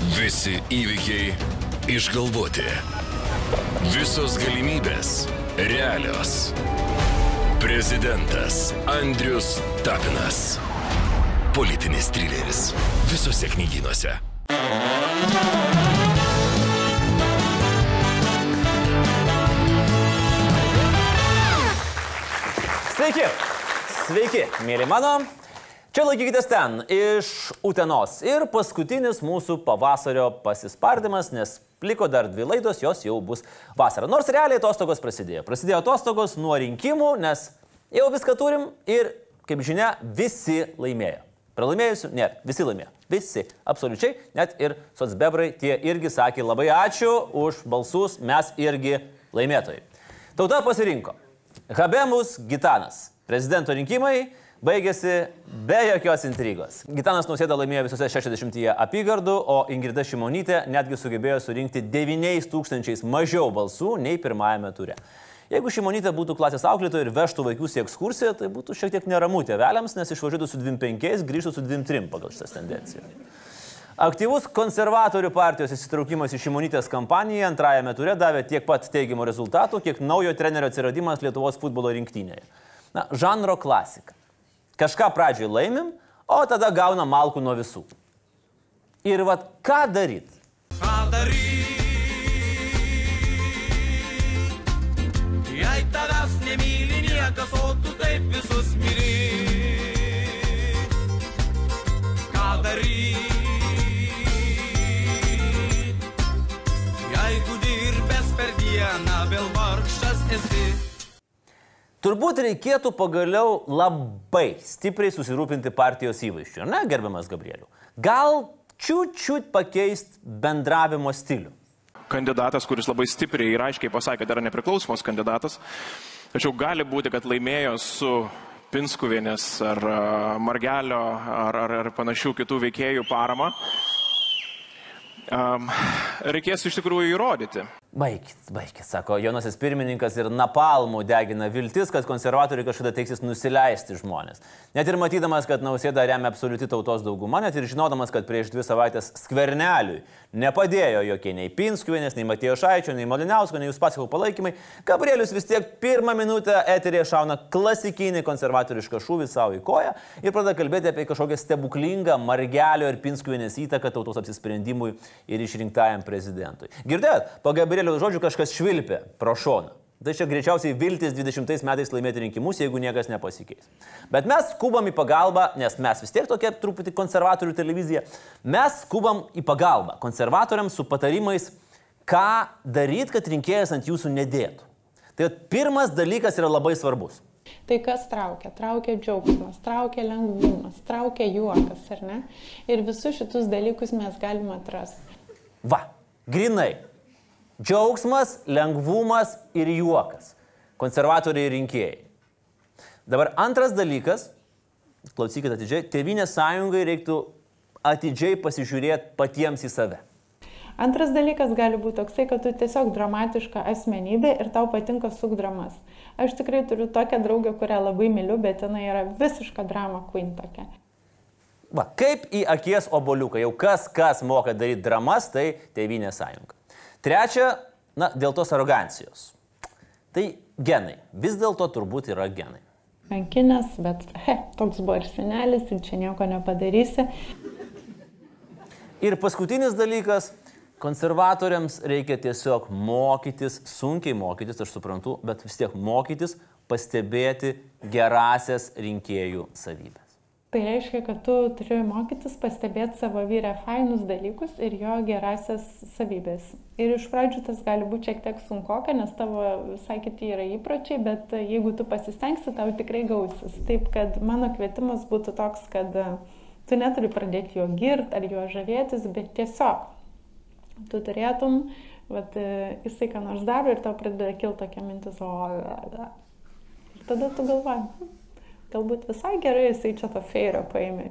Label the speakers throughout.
Speaker 1: Visi įvykiai išgalvoti. Visos galimybės realios. Prezidentas Andrius Tapinas. Politinis trileris. Visose knygynuose.
Speaker 2: Sveiki, sveiki, mėly mano. Čia laikykitės ten, iš Utenos. Ir paskutinis mūsų pavasario pasispardymas, nes liko dar 2 laidos, jos jau bus vasara. Nors realiai atostogos prasidėjo. Prasidėjo atostogos nuo rinkimų, nes jau viską turim ir, kaip žinia, visi laimėjo. Pralaimėjusių? Ne, visi laimėjo. Visi, absoliučiai, net ir socbebrai, tie irgi sakė labai ačiū už balsus, mes irgi laimėtojai. Tauta pasirinko. Habemus Gitanas. Prezidento rinkimai baigėsi be jokios intrigos. Gitanas Nausėda laimėjo visose 60 apygardų, o Ingrida Šimonytė netgi sugebėjo surinkti 9000 mažiau balsų nei pirmajame ture. Jeigu Šimonytė būtų klasės auklėtoja ir vežtų vaikus į ekskursiją, tai būtų šiek tiek neramu tėveliams, nes išvažiuotų su 25, grįžtų su 23 pagal šitas tendencijas. Aktyvus konservatorių partijos įsitraukimas į Šimonytės kampaniją antrajame ture davė tiek pat teigiamų rezultatų, kiek naujo trenerio atsiradimas Lietuvos futbolo rinktinėje. Na, žanro klasika. Kažką pradžioj laimim, o tada gauna malkų nuo visų. Ir vat, ką daryt?
Speaker 3: Ką daryt? Jei tavęs nemyli niekas, o tu taip visus myli. Ką daryt? Jeigu dirbęs per dieną, vėl vargšas esi.
Speaker 2: Turbūt reikėtų pagaliau labai stipriai susirūpinti partijos įvaizdžiu, ne, gerbiamas Gabrieliau? Gal čiut pakeisti bendravimo stilių?
Speaker 4: Kandidatas, kuris labai stipriai ir aiškiai pasakė, kad yra nepriklausomas kandidatas, tačiau gali būti, kad laimėjo su Pinskuvienės ar Margelio ar panašių kitų veikėjų parama. Reikės iš tikrųjų įrodyti.
Speaker 2: Baikit, sako jaunasis pirmininkas ir napalmų degina viltis, kad konservatoriai kažkada teiksis nusileisti žmonės. Net ir matydamas, kad Nausėda remia absoliuti tautos dauguma, net ir žinodamas, kad prieš 2 savaitės Skverneliui nepadėjo jokie nei Pinskuvienės, nei Matijošaičio, nei Maliniausko, nei Uspaskicho palaikymai, Gabrielius vis tiek 1 minutę eterėje šauna klasikinį konservatorišką šūvį savo į koją ir pradeda kalbėti apie kažkokią stebuklingą Margelio ir Pinskuvienės įtaką tautos apsisprendimui ir išrinktajam prezidentui. Girdėjot, po Gabrieliaus žodžių kažkas švilpė pro šoną. Tai čia greičiausiai viltis 20 metais laimėti rinkimus, jeigu niekas nepasikeis. Bet mes skubam į pagalbą, nes mes vis tiek tokia truputį konservatorių televizija, mes skubam į pagalbą konservatoriams su patarimais, ką daryti, kad rinkėjas ant jūsų nedėtų. Tai pirmas dalykas yra labai svarbus.
Speaker 5: Tai kas traukia? Traukia džiaugsmas, traukia lengvumas, traukia juokas, ar ne? Ir visus šitus dalykus mes galime atrasti.
Speaker 2: Va, grinai. Džiaugsmas, lengvumas ir juokas. Konservatoriai ir rinkėjai. Dabar antras dalykas, klausykite atidžiai, Tėvynės sąjungai reiktų atidžiai pasižiūrėti patiems į save.
Speaker 5: Antras dalykas gali būti toksai, kad tu tiesiog dramatiška asmenybė ir tau patinka suk dramas. Aš tikrai turiu tokią draugę, kurią labai myliu, bet jinai yra visiška drama queen tokia.
Speaker 2: Va, kaip į akies oboliuką, jau kas moka daryti dramas, tai Tėvynės sąjunga. Trečia, na, dėl tos arogancijos. Tai genai. Vis dėlto turbūt yra genai.
Speaker 5: Rankinės, bet toks buvo ir senelis ir čia nieko nepadarysi.
Speaker 2: Ir paskutinis dalykas, konservatoriams reikia tiesiog mokytis, sunkiai mokytis, aš suprantu, bet vis tiek mokytis, pastebėti gerasias rinkėjų savybės.
Speaker 5: Tai reiškia, kad tu turi mokytis pastebėti savo vyrę fainus dalykus ir jo gerasias savybės. Ir iš pradžių tas gali būti šiek tiek sunkoka, nes tavo visai kiti yra įpročiai, bet jeigu tu pasistengsi, tau tikrai gausis. Taip, kad mano kvietimas būtų toks, kad tu neturi pradėti jo girt ar jo žavėtis, bet tiesiog tu turėtum, vat, jisai ką nors daro ir tau pradeda kilti tokia mintis, ir tada tu galvoji. Galbūt visai gerai jisai čia to feirio paėmė.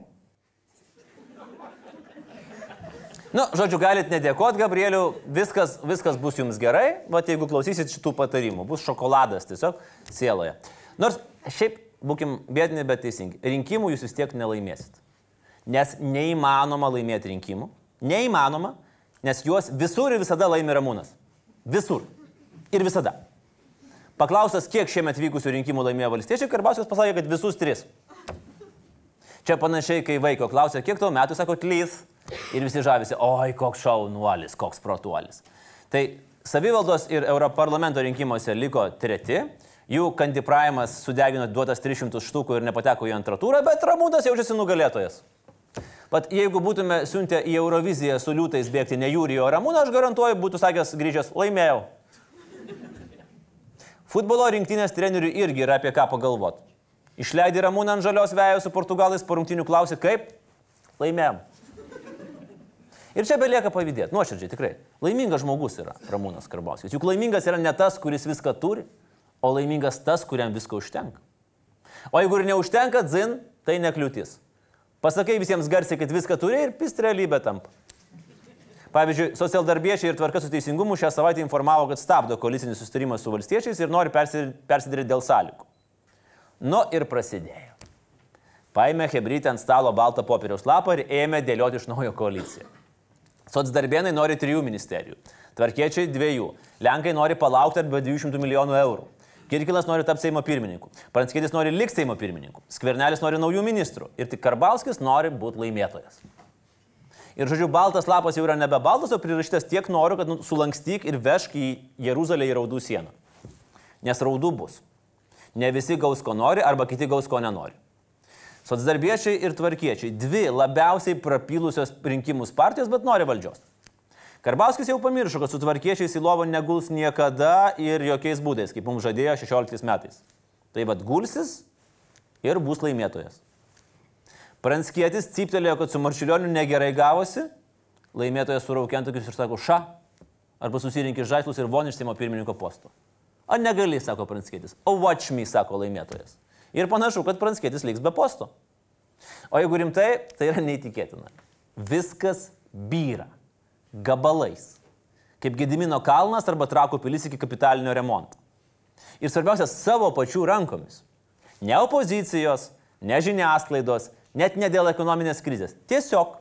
Speaker 2: Nu, žodžiu, galit nedėkot, Gabrieliau, viskas bus jums gerai, bet jeigu klausysit šitų patarimų, bus šokoladas tiesiog sieloje. Nors šiaip, būkim biedini, bet teisingi, rinkimų jūs vis tiek nelaimėsit. Nes neįmanoma laimėti rinkimų, neįmanoma, Nes juos visur ir visada laimi Ramūnas. Visur. Ir visada. Paklaustas, kiek šiemet vykusių rinkimų laimėjo valstiečiai, Karbauskis pasakė, kad visus 3. Čia panašiai, kai vaiko klausė, kiek tau metų, sako, 3. Ir visi žavisi, oi, koks šaunuolis, koks protuolis. Tai savivaldos ir Europarlamento rinkimuose liko 3. Jų kandipravimas sudegino duotas 300 štukų ir nepateko į antrą turą, bet Ramūnas jaučiasi nugalėtojas. Vat jeigu būtume siuntę į Euroviziją su liūtais bėgti ne Jūrijų, o Ramūną, aš garantuoju, būtų sakęs grįžęs, laimėjau. Futbolo rinktinės treneriui irgi yra apie ką pagalvoti. Išleidė Ramūną ant žalios vejos su portugalais, po rungtynių klausė, kaip? Laimėjom. Ir čia belieka pavydėti, nuoširdžiai tikrai. Laimingas žmogus yra Ramūnas Karbauskis. Juk laimingas yra ne tas, kuris viską turi, o laimingas tas, kuriam visko užtenka. O jeigu ir neužtenka, dzin, tai nekliūtis. Pasakai visiems garsiai, kad viską turi ir pist realybė tampa. Pavyzdžiui, socialdarbiečiai ir Tvarka su teisingumu šią savaitę informavo, kad stabdo koalicinį susitarimą su valstiečiais ir nori persidaryti dėl sąlygų. Nu ir prasidėjo. Paėmė hebrytę ant stalo baltą popieriaus lapą ir ėmė dėlioti iš naujo koaliciją. Socdarbėnai nori 3 ministerijų, tvarkiečiai 2, Lenkai nori palaukti arba 200 milijonų eurų, Kirkilas nori tapti Seimo pirmininku, Pranckietis nori likti Seimo pirmininku, Skvernelis nori naujų ministrų ir tik Karbauskis nori būti laimėtojas. Ir žodžiu, baltas lapas jau yra nebe baltas, o prirašytas tiek noriu, kad sulankstyk ir vežk į Jeruzalę į raudų sieną. Nes raudų bus. Ne visi gaus ko nori arba kiti gaus ko nenori. Socdarbiečiai ir tvarkiečiai 2 labiausiai prapylusios rinkimus partijos, bet nori valdžios. Karbauskis jau pamiršo, kad su tvarkiečiais į lovą neguls niekada ir jokiais būdais, kaip mums žadėjo 16 metais. Tai vad gulsis ir bus laimėtojas. Pranckietis cyptelėjo, kad su Marčiulioniu negerai gavosi, laimėtojas suraukė antakius ir sako, ša, arba susirinkė žaislus ir von iš Seimo pirmininko posto. O negali, sako Pranckietis, o watch me, sako laimėtojas. Ir panašu, kad Pranckietis liks be posto. O jeigu rimtai, tai yra neįtikėtina. Viskas byra. Gabalais. Kaip Gedimino kalnas arba Trakų pilis iki kapitalinio remonto. Ir svarbiausia, savo pačių rankomis. Ne opozicijos, ne žiniasklaidos, net ne dėl ekonominės krizės. Tiesiog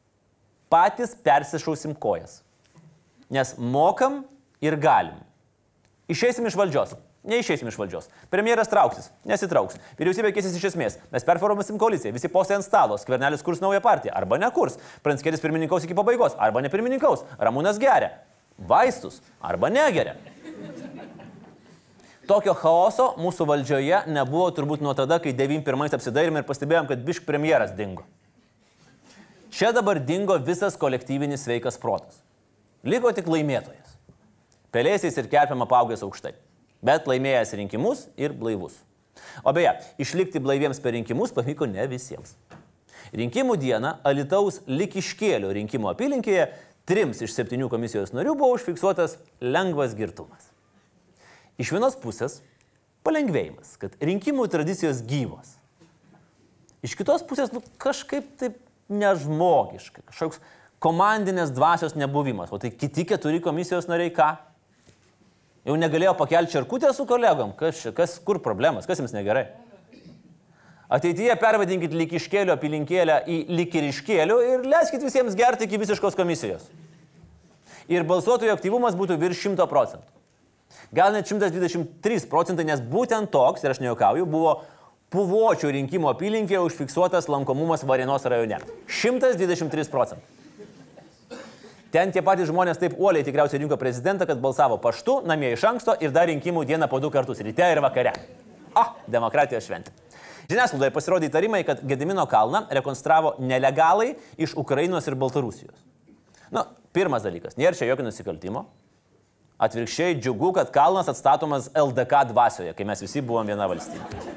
Speaker 2: patys persišausim kojas. Nes mokam ir galim. Išeisim iš valdžios. Neišeisim iš valdžios. Premjeras trauksis. Nesitrauks. Vyriausybė keisis iš esmės. Mes performuosim koaliciją. Visi postai ant stalo. Skvernelis kurs naują partiją. Arba nekurs. Pranckietis pirmininkaus iki pabaigos. Arba nepirmininkaus. Ramūnas geria. Vaistus. Arba negeria. Tokio chaoso mūsų valdžioje nebuvo turbūt nuo tada, kai 91 apsidairėm ir pastebėjom, kad bišk premjeras dingo. Čia dabar dingo visas kolektyvinis sveikas protas. Liko tik laimėtojas. Pelėsiais ir kerpėm apaugęs aukštai. Bet laimėjęs rinkimus ir blaivus. O beje, išlikti blaiviems per rinkimus pavyko ne visiems. Rinkimų dieną Alytaus Likiškėlio rinkimų apylinkėje 3 iš 7 komisijos narių buvo užfiksuotas lengvas girtumas. Iš vienos pusės palengvėjimas, kad rinkimų tradicijos gyvos. Iš kitos pusės kažkaip taip nežmogiškai, kažkoks komandinės dvasios nebuvimas. O tai kiti 4 komisijos nariai ką? Jau negalėjo pakelti čerkutę su kolegom. Kur problemas, kas jums negerai? Ateityje pervadinkit Likiškėlio apylinkėlę į Likiriškėlių ir leiskit visiems gerti iki visiškos komisijos. Ir balsuotojų aktyvumas būtų virš 100%. Gal net 123%, nes būtent toks, ir aš nejuokauju, buvo Puvočio rinkimo apylinkėje užfiksuotas lankomumas Varėnos rajone. 123%. Ten tie patys žmonės taip uoliai tikriausiai rinko prezidentą, kad balsavo paštu, namie iš anksto ir dar rinkimų dieną po 2 kartus, ryte ir vakare. Demokratijos šventė. Žiniasklaidoje pasirodė įtarimai, kad Gedimino kalną rekonstravo nelegalai iš Ukrainos ir Baltarusijos. Pirmas dalykas, nėra čia jokio nusikaltimo. Atvirkščiai džiugu, kad kalnas atstatomas LDK dvasioje, kai mes visi buvom viena valstybė.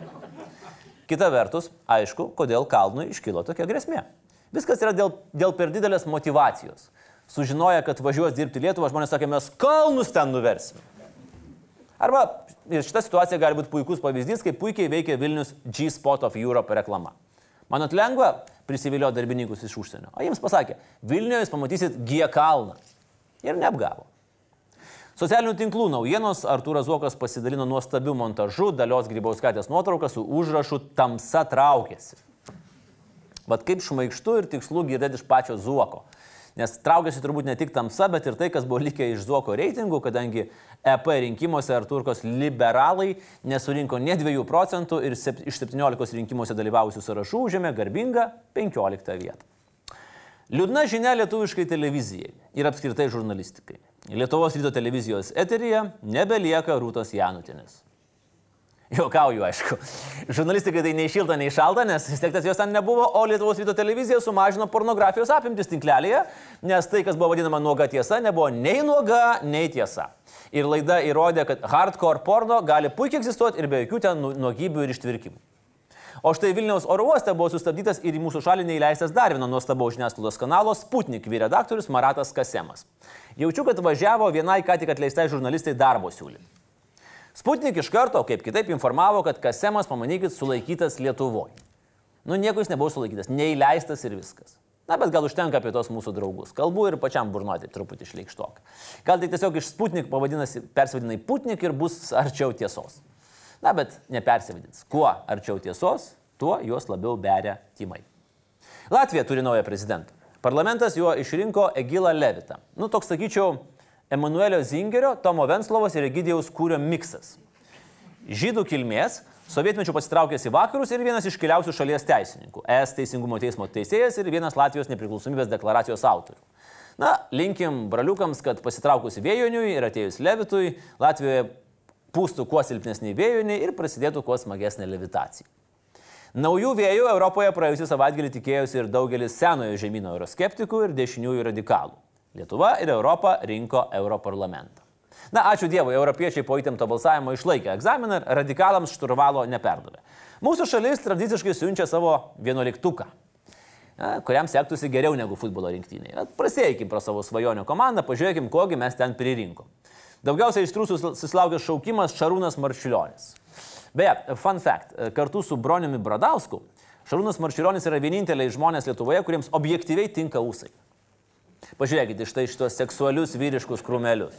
Speaker 2: Kita vertus, aišku, kodėl kalnui iškilo tokia grėsmė. Viskas yra dėl per didelės motyvacijos. Sužinoję, kad važiuos dirbti Lietuvą, žmonės sakė, mes kalnus ten nuversim. Arba ir šita situacija gali būti puikus pavyzdys, kaip puikiai veikia Vilnius G-Spot of Europe reklama. Manot lengva prisivilioti darbininkus iš užsienio. O jiems pasakė, Vilniuje jūs pamatysit G kalną. Ir neapgavo. Socialinių tinklų naujienos Artūras Zuokas pasidalino nuostabiu montažu Dalios Grybauskaitės nuotrauką su užrašu Tamsa traukiasi. Vat kaip šmaikštu ir tikslu girdėti iš pačio Zuoko. Nes traukiasi turbūt ne tik tamsa, bet ir tai, kas buvo likę iš Zuoko reitingų, kadangi EP rinkimuose Artūrkos liberalai nesurinko ne 2 procentų ir iš 17 rinkimuose dalyvavusių sąrašų užėmė garbingą 15 vietą. Liūdna žinia lietuviškai televizijai ir apskritai žurnalistikai. Lietuvos ryto televizijos eteryje nebelieka Rūtos Janutinės. Juokauju, aišku. Žurnalistikai tai nei šilta, nei šalta, nes vis tiek tas jos ten nebuvo, o Lietuvos ryto televizija sumažino pornografijos apimtis tinklelėje, nes tai, kas buvo vadinama nuoga tiesa, nebuvo nei nuoga, nei tiesa. Ir laida įrodė, kad hardcore porno gali puikiai egzistuoti ir be jokių ten nuogybių ir ištvirkimų. O štai Vilniaus oro uoste buvo sustabdytas ir į mūsų šalį neįleistas dar vieno nuostabaus žiniasklaidos kanalo Sputnik vyredaktorius Maratas Kasemas. Jaučiu, kad važiavo vienai ką tik atleistai žurnalistai darbo siūlyti. Sputnik iš karto, kaip kitaip, informavo, kad Kasemas, pamanykit, sulaikytas Lietuvoje. Nieko jis nebuvo sulaikytas, neįleistas ir viskas. Na, bet gal užtenka apie tos mūsų draugus. Kalbu ir pačiam burnuoti truputį šleikštok. Gal tai tiesiog iš Sputnik persivadina į Putnik ir bus arčiau tiesos. Na, bet nepersivadins. Kuo arčiau tiesos, tuo juos labiau beria tymai. Latvija turi naują prezidentą. Parlamentas juo išrinko Egilą Levitą. Toks, sakyčiau, Emanuelio Zingerio, Tomo Venclovos ir Egidijaus Kūrio miksas. Žydų kilmės, sovietmečių pasitraukęs į vakarus ir vienas iškiliausių šalies teisininkų. ES teisingumo teismo teisėjas ir vienas Latvijos nepriklausomybės deklaracijos autorių. Na, linkim braliukams, kad pasitraukus Vėjoniui ir atėjus Levitui, Latvijoje pūstų kuo silpnesnį vėjoniai ir prasidėtų kuo smagesnė levitacija. Naujų vėjų Europoje praėjusį savaitgalį tikėjosi ir daugelis senojo žemyno euroskeptikų ir dešiniųjų radikalų. Lietuva ir Europa rinko Europarlamentą. Na, ačiū Dievui, europiečiai po įtempto balsavimo išlaikė egzaminą ir radikalams šturvalo neperdavė. Mūsų šalis tradiciškai siunčia savo 11-tuką, kuriam sektųsi geriau negu futbolo rinktynėje. Prasėkim pro savo svajonių komandą, pažiūrėkim, kogi mes ten pririnkom. Daugiausiai aistrų susilaukė šaukimas Šarūnas Marčiulionis. Beje, fun fact, kartu su Broniumi Bradausku, Šarūnas Marčiulionis yra vieninteliai žmonės Lietuvoje, kuriems objektyviai tinka ūsai. Pažiūrėkite štai šitos seksualius vyriškus krūmelius.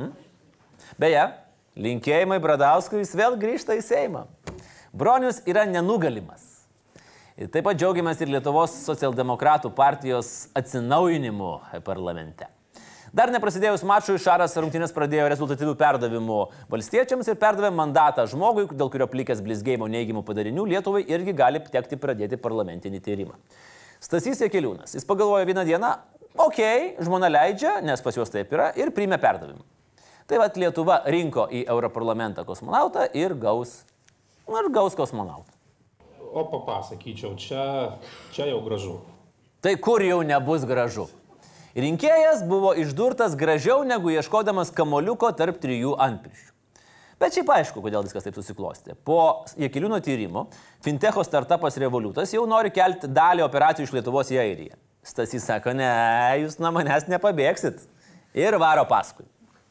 Speaker 2: Beje, linkėjimai Bradauskui, jis vėl grįžta į Seimą. Bronius yra nenugalimas. Ir taip pat džiaugiamės ir Lietuvos socialdemokratų partijos atsinaujinimu parlamente. Dar neprasidėjus mačui, Šaras rungtynės pradėjo rezultatyvių perdavimų valstiečiams ir perdavė mandatą žmogui, dėl kurio plikęs blizgėjimo neigiamų padarinių Lietuvai irgi gali tekti pradėti parlamentinį tyrimą. Stasys Jakeliūnas. Jis pagalvojo vieną dieną, žmona leidžia, nes pas juos taip yra, ir priėmė perdavimą. Tai vat Lietuva rinko į Europarlamentą kosmonautą ir gaus kosmonautą.
Speaker 6: O pasakyčiau, čia jau gražu.
Speaker 2: Tai kur jau nebus gražu? Rinkėjas buvo išdurtas gražiau negu ieškodamas kamoliuko tarp 3 antpirščių. Bet šiaip aišku, kodėl viskas taip susiklostė. Po Jakeliūno tyrimo fintecho startupas Revolutas jau nori kelti dalį operacijų iš Lietuvos į Airiją. Stasys sako, ne, jūs nuo manęs nepabėgsit. Ir varo paskui.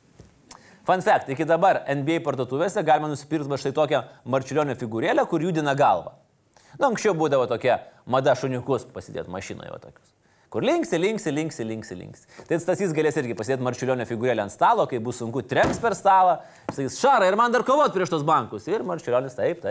Speaker 2: Fun fact, iki dabar NBA parduotuvėse galima nusipirkti štai tokią Marčiulionio figūrėlę, kur judina galvą. Anksčiau būdavo tokia mada šuniukus pasidėti mašinoje tokius. Kur linksi. Tai Stasys galės irgi pasidėti Marčiulionio figūrėlę ant stalo, kai bus sunku, trenks per stalą. Sakys, Šarai, ir man dar kovot prieš tos bankus. Ir Marčiulionis taip.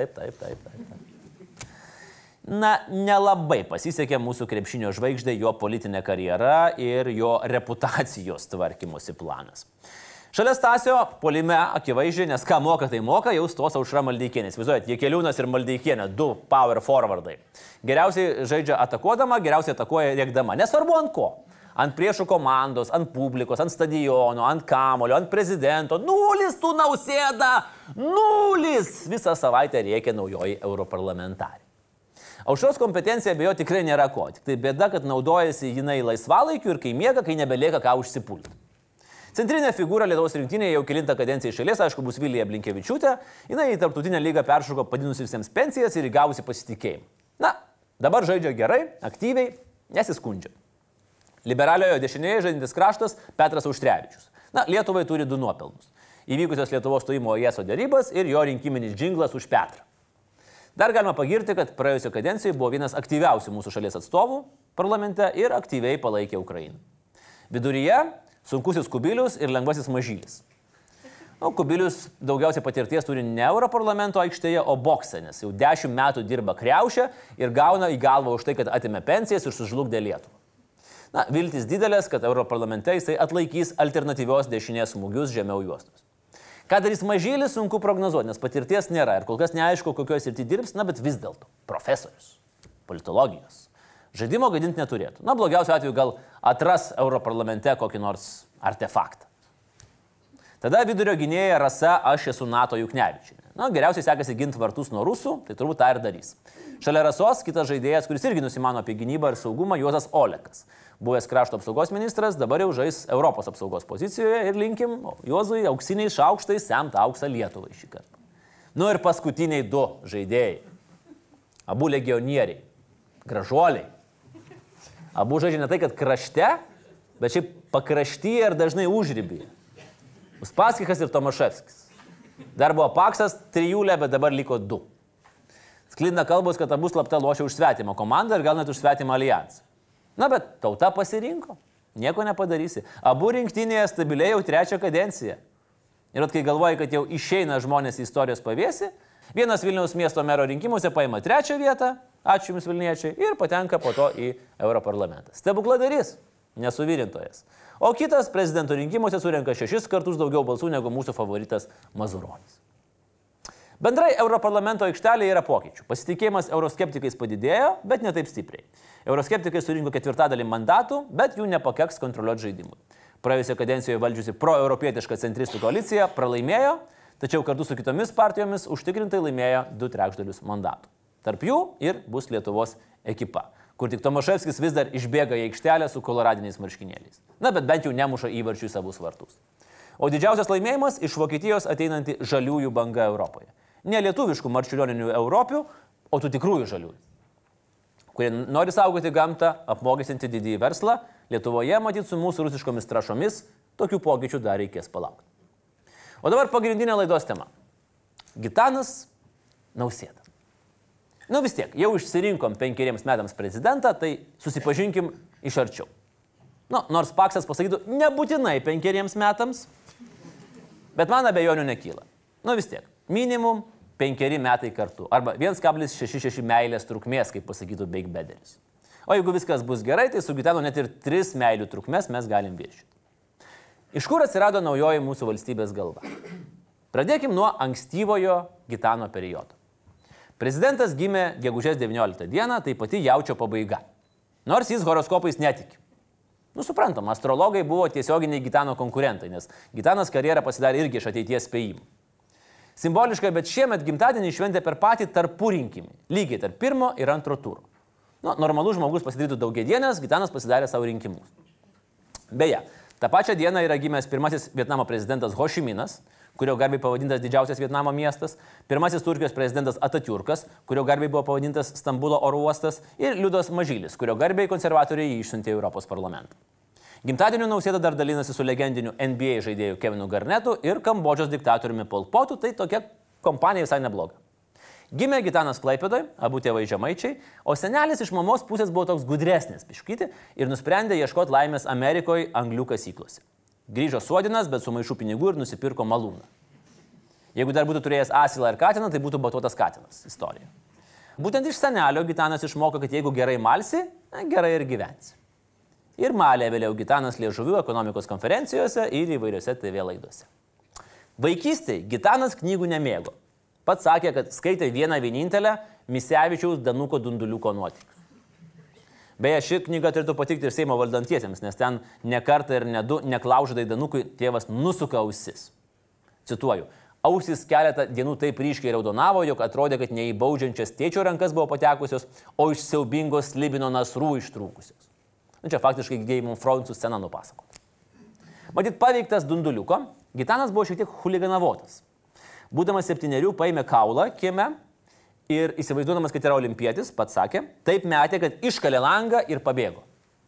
Speaker 2: Na, nelabai pasisekė mūsų krepšinio žvaigždė jo politinė karjera ir jo reputacijos tvarkymosi planas. Šalia Stasio puolime akivaizdžiai, nes ką moka, tai moka, jau stos Aušra Maldeikienė. Įsivaizduojat, Jakeliūnas ir Maldeikienė, 2 power forwardai. Geriausiai žaidžia atakuodama, geriausiai atakuoja rėkdama. Nesvarbu ant ko. Ant priešų komandos, ant publikos, ant stadiono, ant kamulio, ant prezidento. 0 tų Nausėda! 0! Visą savaitę rėkia naujoji europarlamentarė. Aušros kompetencija be jo tikrai nėra ko. Tik tai bėda, kad naudojasi jinai laisvalaikiu ir kai miega, kai nebelieka ką užsipulti. Centrinė figūra Lietuvos rinktinėje jau kelintą kadenciją iš eilės, aišku, bus Vilija Blinkevičiūtė. Jinai į tarptautinę lygą peršoko padinusi visiems pensijas ir įgavusi pasitikėjimą. Na, dabar žaidžia gerai, aktyviai, nesiskundžia. Liberaliojo dešinėje žaidintis kraštas Petras Auštrevičius. Na, Lietuvai turi 2 nuopelnus. Įvykusios Lietuvos stojimo į ESO dėrybas ir jo rinkiminis džinglas už Petrą. Dar galima pagirti, kad praėjusio kadencijoje buvo vienas aktyviausių mūsų šalies atstovų parlamente ir aktyviai palaikė Ukrainą. Viduryje sunkusis Kubilius ir lengvasis Mažylis. Kubilius daugiausiai patirties turi ne Europarlamento aikštėje, o bokse, nes jau 10 metų dirba kriaušę ir gauna į galvą už tai, kad atėmė pensijas ir sužlugdė Lietuvą. Na, viltis didelės, kad Europarlamente jisai atlaikys alternatyvios dešinės smūgius žemiau juostos. Ką darys Mažylis, sunku prognozuoti, nes patirties nėra ir kol kas neaišku, kokioje srityje dirbs, na, bet vis dėlto. Profesorius, politologijos. Žaidimo gadinti neturėtų. Na, blogiausiu atveju gal atras Europarlamente kokį nors artefaktą. Tada vidurio gynėja Rasa Aš esu NATO Juknevičienė. Na, geriausiai sekasi ginti vartus nuo rusų, tai turbūt tą ir darys. Šalia Rasos kitas žaidėjas, kuris irgi nusimano apie gynybą ir saugumą, Juozas Olekas. Buvęs krašto apsaugos ministras, dabar jau žais Europos apsaugos pozicijoje ir linkim Juozui auksiniais šaukštais semt auksą Lietuvai šį kartą. Nu ir paskutiniai du žaidėjai. Abu legionieriai. Gražuoliai. Abu žaidžia ne tai, kad krašte, bet šiaip pakraštyje ir dažnai užribyje. Uspaskichas ir Tomaševskis. Dar buvo Paksas, trijulė, bet dabar liko du. Sklinda kalbos, kad abu slapta lošia už svetimą komandą ir gal net už svetimą alijansą. Na, bet tauta pasirinko. Nieko nepadarysi. Abu rinktinėje stabiliai jau 3 kadenciją. Ir kai galvoji, kad jau išeina žmonės į istorijos pavėsį, vienas Vilniaus miesto mero rinkimuose paima 3 vietą, ačiū jums Vilniečiai, ir patenka po to į Europarlamentą. Stebukladarys, nesuvirintojas. O kitas prezidento rinkimuose surenka 6 kartus daugiau balsų negu mūsų favoritas Mazuronis. Bendrai Europarlamento aikštelėje yra pokyčių. Pasitikėjimas euroskeptikais padidėjo, bet ne taip stipriai. Euroskeptikai surinko 4/4 mandatų, bet jų nepakaks kontroliuoti žaidimui. Praėjusią kadencijoje valdžiusi proeuropietiška centristų koalicija pralaimėjo, tačiau kartu su kitomis partijomis užtikrintai laimėjo 2/3 mandatų. Tarp jų ir bus Lietuvos ekipa, kur tik Tomaševskis vis dar išbėga į aikštelę su koloradiniais marškinėliais. Na, bet bent jau nemuša įvarčių į savus vartus. O didžiausias laimėjimas iš Vokietijos ateinanti žaliųjų banga Europoje. Ne lietuviškų marčiulioninių europių, o tų tikrųjų žaliųjų, kurie nori saugoti gamtą, apmokestinti didįjį verslą. Lietuvoje, matyt, su mūsų rusiškomis trašomis, tokių pokyčių dar reikės palaukti. O dabar pagrindinė laidos tema. Gitanas Nausėda. Nu vis tiek, jau išsirinkom 5 metams prezidentą, tai susipažinkim iš arčiau. Nu, nors Paksas pasakytų, nebūtinai 5 metams, bet man abejonių nekyla. Nu vis tiek, minimum 5 metai kartu, arba 1,66 meilės trukmės, kaip pasakytų Beik Bederis. O jeigu viskas bus gerai, tai su Gitanu net ir 3 meilių trukmės mes galim viršyti. Iš kur atsirado naujoji mūsų valstybės galva? Pradėkim nuo ankstyvojo Gitano periodo. Prezidentas gimė gegužės 19 dieną, tai pati jaučio pabaiga. Nors jis horoskopais netiki. Nu, suprantam, astrologai buvo tiesioginiai Gitano konkurentai, nes Gitanas karjerą pasidarė irgi iš ateities spėjimų. Simboliškai, bet šiemet gimtadienį šventė per patį tarpurinkimį, lygiai tarp 1 ir 2 turų. Nu, normalus žmogus pasidarytų daugiadienės, Gitanas pasidarė savo rinkimus. Beje, tą pačią dieną yra gimęs pirmasis Vietnamo prezidentas Ho Chi Minas, kurio garbiai pavadintas didžiausias Vietnamo miestas, pirmasis Turkijos prezidentas Atatiurkas, kurio garbiai buvo pavadintas Stambulo oro uostas, ir Liudas Mažylis, kurio garbiai konservatoriai jį išsiuntė į Europos parlamentą. Gimtadieniu Nausėda dar dalinasi su legendiniu NBA žaidėju Kevinu Garnetu ir Kambodžos diktatoriumi Pol Potu, tai tokia kompanija visai nebloga. Gimė Gitanas Klaipėdoje, abu tėvai žemaičiai, o senelis iš mamos pusės buvo toks gudresnis biškyti ir nusprendė ieškoti laimės Amerikoje anglių kasyklose. Grįžo Suodinas, bet su maišu pinigų ir nusipirko malūną. Jeigu dar būtų turėjęs asilą ir katiną, tai būtų batuotas katinas istorija. Būtent iš senelio Gitanas išmoko, kad jeigu gerai malsi, gerai ir gyvensi. Ir malė vėliau Gitanas liežuvių ekonomikos konferencijose ir įvairiose TV laidose. Vaikystėje Gitanas knygų nemėgo. Pats sakė, kad skaitė vieną vienintelę Misevičiaus Danuko Dunduliuko nuotykius. Beje, ši knyga turėtų patikti ir Seimo valdantiesiems, nes ten ne kartą ir ne du neklaužadai Danukui tėvas nusuka ausis. Cituoju, ausis keletą dienų taip ryškiai raudonavo, jog atrodė, kad ne į baudžiančias tėčio rankas buvo patekusios, o iš siaubingos Slibino nasrų ištrūkusios. Nu, čia faktiškai Game of Thrones scena nupasakota. Matyt, paveiktas Dunduliuko, Gitanas buvo šiek tiek huliganavotas. Būdamas 7 paėmė kaulą kieme ir įsivaizduodamas, kad yra olimpietis, pats sakė, taip metė, kad iškalė langą ir pabėgo.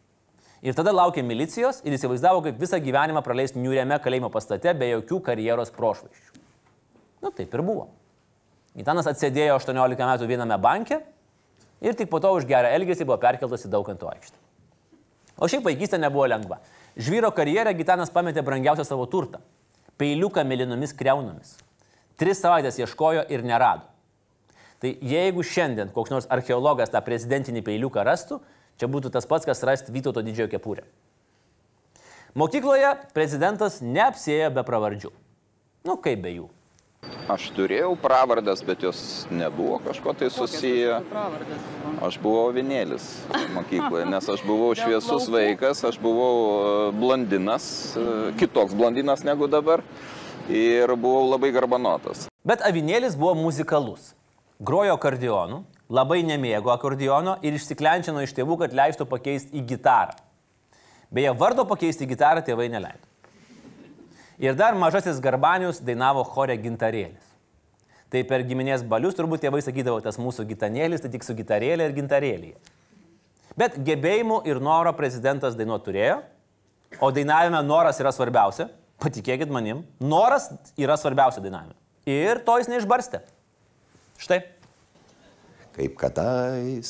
Speaker 2: Ir tada laukė milicijos ir įsivaizdavo, kaip visą gyvenimą praleis niūriame kalėjimo pastate be jokių karjeros prošvaisčių. Nu, taip ir buvo. Gitanas atsėdėjo 18 metų viename banke ir tik po to už gerą elgesį buvo perkeltas į Daukanto aikštę. O šiaip vaikystė nebuvo lengva. Žvyro karjerą Gitanas pametė brangiausią savo turtą – peiliuką mėlynomis kriaunomis. 3 savaitės ieškojo ir nerado. Tai jeigu šiandien koks nors archeologas tą prezidentinį peiliuką rastų, Čia būtų tas pats, kas rasti Vytauto didžiojo kepurę. Mokykloje prezidentas neapsėjo be pravardžių. Nu, kaip be jų.
Speaker 7: Aš turėjau pravardas, bet jos nebuvo kažko tai susiję. Aš buvau Avinėlis mokykloje, nes aš buvau šviesus vaikas, aš buvau blondinas, kitoks blondinas negu dabar ir buvau labai garbanotas.
Speaker 2: Bet Avinėlis buvo muzikalus. Grojo akordeonu, labai nemėgo akordeono ir išsiklenčino iš tėvų, kad leistų pakeisti į gitarą. Beje, vardo pakeisti į gitarą tėvai neleido. Ir dar mažasis Garbanius dainavo chore Gintarėlis. Tai per giminės balius turbūt tėvai sakydavo, tas mūsų gitanėlis, tai tik su gitarėlė ir gintarėlyje. Bet gebėjimų ir noro prezidentas dainuoti turėjo, o dainavime noras yra svarbiausia. Patikėkit manim, noras yra svarbiausia dainavime. Ir to jis neišbarstė. Štai.
Speaker 7: Kaip kadais,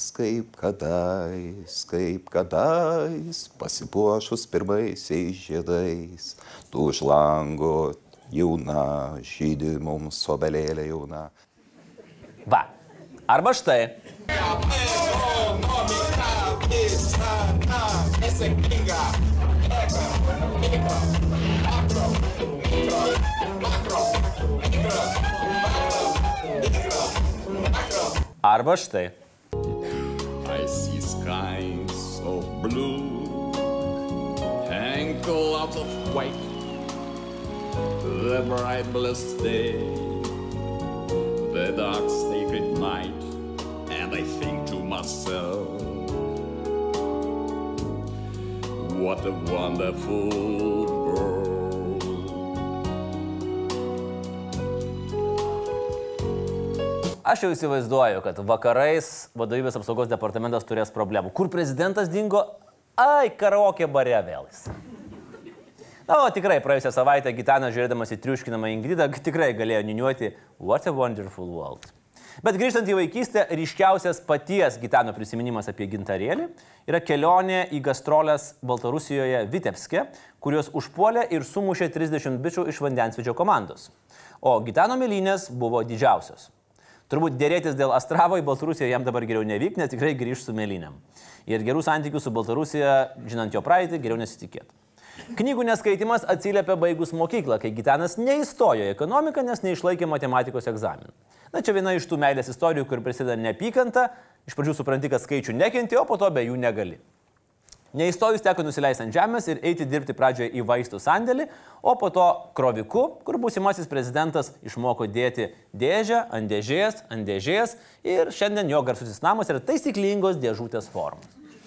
Speaker 7: pasipuošus pirmaisiais žiedais, tu už lango jauna, žydi mums obelėlė jauna.
Speaker 2: Va, arba štai. Arba štai.
Speaker 8: I see skies of blue, tangled out of white, the bright blessed day, the dark sacred night, and I think to myself, what a wonderful world.
Speaker 2: Aš jau įsivaizduoju, kad vakarais vadovybės apsaugos departamentas turės problemų. Kur prezidentas dingo? Ai, karaokė bare vėlis. Na, o tikrai, praėjusią savaitę Gitanas, žiūrėdamas į triuškinamą Ingridą, tikrai galėjo niuniuoti What a Wonderful World. Bet grįžtant į vaikystę, ryškiausias paties Gitano prisiminimas apie Gintarėlį yra kelionė į gastrolės Baltarusijoje Vitebske, kurios užpuolė ir sumušė 30 bičių iš vandensvidžio komandos. O Gitano mėlynės buvo didžiausios. Turbūt dėrėtis dėl Astravo į Baltarusiją jam dabar geriau nevyk, nes tikrai grįž su mėlynėm. Ir gerų santykių su Baltarusija, žinant jo praeitį, geriau nesitikėti. Knygų neskaitimas atsiliepė baigus mokyklą, kai Gitanas neįstojo į ekonomiką, nes neišlaikė matematikos egzaminą. Na, čia viena iš tų meilės istorijų, kur prasideda neapykanta, iš pradžių supranti, kad skaičių nekenti, o po to be jų negali. Neįstojus teko nusileisti ant žemės ir eiti dirbti pradžioje į vaistų sandėlį, o po to kroviku, kur būsimasis prezidentas išmoko dėti dėžę ant dėžės ir šiandien jo garsusis namas yra taisyklingos dėžutės formos.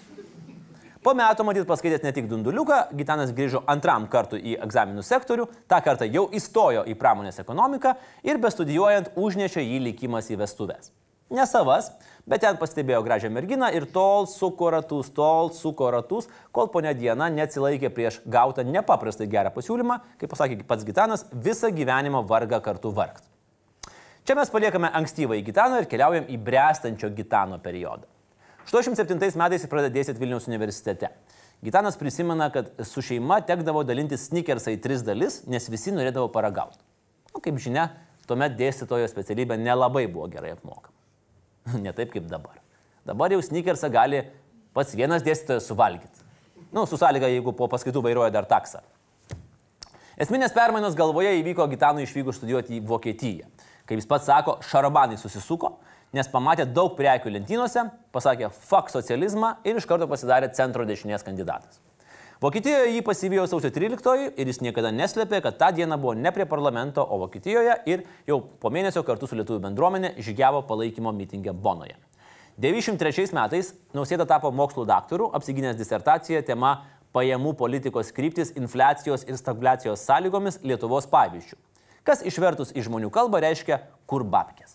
Speaker 2: Po metų, matyt, paskaitęs ne tik dunduliuką, Gitanas grįžo antram kartu į egzaminų sektorių, tą kartą jau įstojo į pramonės ekonomiką ir bestudijuojant užnešė jį likimas į vestuves. Ne savas, bet ten pastebėjo gražią merginą ir tol suko ratus, kol ponia Diana neatsilaikė prieš gautą nepaprastai gerą pasiūlymą, kaip pasakė pats Gitanas, visą gyvenimą vargą kartu vargt. Čia mes paliekame ankstyvąjį Gitaną ir keliaujam į bręstančio Gitano periodą. 87 metais jis pradeda dėstyti Vilniaus universitete. Gitanas prisimena, kad su šeima tekdavo dalinti snickersą į 3 dalis, nes visi norėdavo paragauti. O kaip žinia, tuomet dėstytojo specialybė nelabai buvo gerai apmokama. Ne taip kaip dabar. Dabar jau snickersą gali pats vienas dėstytojas suvalgyti. Nu, su sąlyga, jeigu po paskaitų vairuoja dar taksą. Esminės permainos galvoje įvyko Gitanui išvykus studijuoti į Vokietiją. Kaip jis pats sako, šarabanai susisuko, nes pamatė daug prekių lentynose, pasakė fuck socializmą ir iš karto pasidarė centro dešinės kandidatas. Vokietijoje jį pasivijo sausio 13 ir jis niekada neslėpė, kad tą dieną buvo ne prie parlamento, o Vokietijoje ir jau po mėnesio kartu su lietuvių bendruomenė žygiavo palaikymo mitinge Bonoje. 93 metais Nausėda tapo mokslų daktaru, apsigynęs disertaciją tema pajamų politikos kryptis infliacijos ir stagfliacijos sąlygomis Lietuvos pavyzdžių, kas išvertus į žmonių kalbą reiškia kur babkės.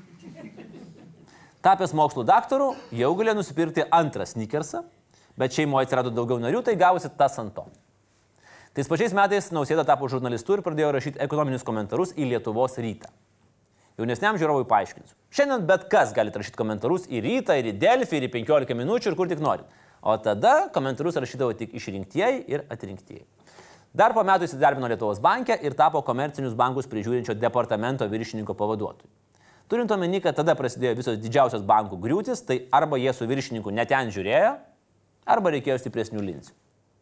Speaker 2: Tapęs mokslų daktaru, jau galėjo nusipirkti antrą snickersą, bet šeimoje atsirado daugiau narių, tai gavosi tas ant to. Tais pačiais metais Nausėda tapo žurnalistu ir pradėjo rašyti ekonominius komentarus į Lietuvos rytą. Jaunesniam žiūrovui paaiškinsiu. Šiandien bet kas gali rašyti komentarus į rytą, ir į Delfį, ir į 15 minučių, ir kur tik norit. O tada komentarus rašydavo tik išrinktieji ir atrinktieji. Dar po metų įsidarbino Lietuvos banke ir tapo komercinius bankus prižiūrinčio departamento viršininko pavaduotoju. Turint omeny, kad tada prasidėjo visos didžiausios bankų griūtis, tai arba jie su viršininku ne ten žiūrėjo, arba reikėjo stipresnių linzių.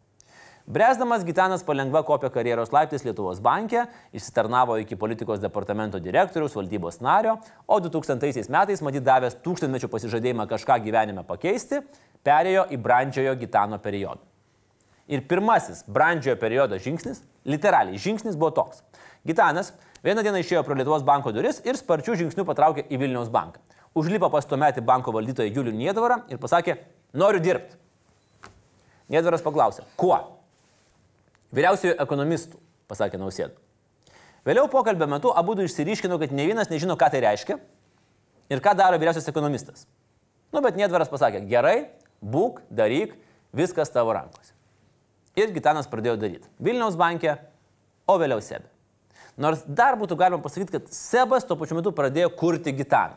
Speaker 2: Bręsdamas Gitanas palengva kopė karjeros laiptais Lietuvos banke, išsitarnavo iki politikos departamento direktoriaus, valdybos nario, o 2000 metais, matyt, davęs tūkstantmečių pasižadėjimą kažką gyvenime pakeisti, perėjo į brandžiojo Gitano periodą. Ir pirmasis brandžiojo periodo žingsnis, literaliai žingsnis buvo toks. Gitanas vieną dieną išėjo pro Lietuvos banko duris ir sparčių žingsnių patraukė į Vilniaus banką. Užlipo pas tuometį banko valdytoją Julių Niedvarą ir pasakė, noriu dirbti. Niedvaras paklausė, kuo? Vyriausiųjų ekonomistų, pasakė Nausėda. Vėliau pokalbio metu abudu išsiryškino, kad ne vienas nežino, ką tai reiškia ir ką daro vyriausias ekonomistas. Bet Niedvaras pasakė, gerai, būk, daryk, viskas tavo rankose. Ir Gitanas pradėjo daryti. Vilniaus banke, o vėliau Sebe. Nors dar būtų galima pasakyti, kad Sebas tuo pačiu metu pradėjo kurti Gitaną.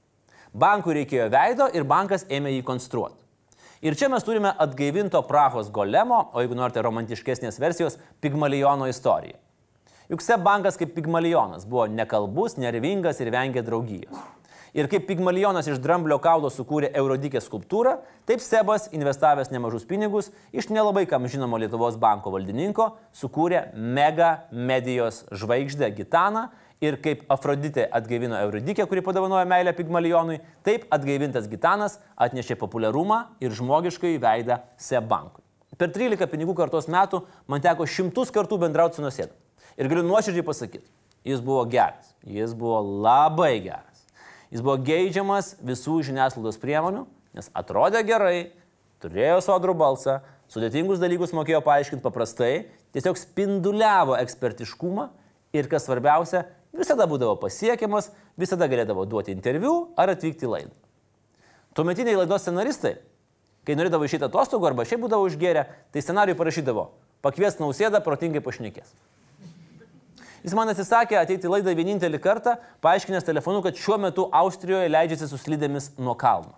Speaker 2: Bankui reikėjo veido ir bankas ėmė jį konstruoti. Ir čia mes turime atgaivinto Prahos golemo, o jeigu norite romantiškesnės versijos, Pigmaliono istoriją. Juk Seb bankas kaip Pigmalionas buvo nekalbus, nervingas ir vengė draugijos. Ir kaip Pigmalionas iš dramblio kaulo sukūrė Eurodikės skulptūrą, taip Sebas, investavęs nemažus pinigus, iš nelabai kam žinomo Lietuvos banko valdininko, sukūrė mega medijos žvaigždę Gitaną. Ir kaip Afroditė atgaivino Eurodikę, kuri padovanojo meilę Pigmalionui, taip atgaivintas Gitanas atnešė populiarumą ir žmogiškai veidą Seb bankui. Per 13 pinigų kartos metų man teko 100 kartų bendrauti su Nausėda. Ir galiu nuoširdžiai pasakyti, jis buvo geras, jis buvo labai geras. Jis buvo geidžiamas visų žiniasklaidos priemonių, nes atrodė gerai, turėjo sodrų balsą, sudėtingus dalykus mokėjo paaiškinti paprastai, tiesiog spinduliavo ekspertiškumą ir, kas svarbiausia, visada būdavo pasiekiamas, visada galėdavo duoti interviu ar atvykti į laidą. Tuometiniai laidos scenaristai, kai norėdavo išeiti atostogų arba šiaip būdavo užgėrę, tai scenarijų parašydavo, pakvies Nausėdą, protingai pašnekės. Jis man atsisakė ateiti į laidą vienintelį kartą, paaiškinęs telefonu, kad šiuo metu Austrijoje leidžiasi su slidėmis nuo kalno.